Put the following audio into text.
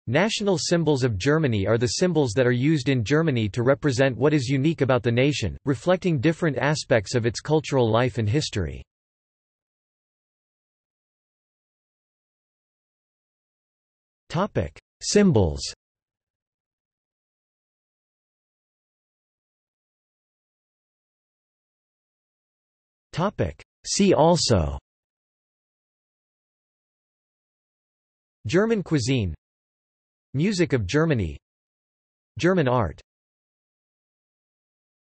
National symbols of Germany are the symbols that are used in Germany to represent what is unique about the nation, reflecting different aspects of its cultural life and history. Symbols. See also: German cuisine, Music of Germany, German art.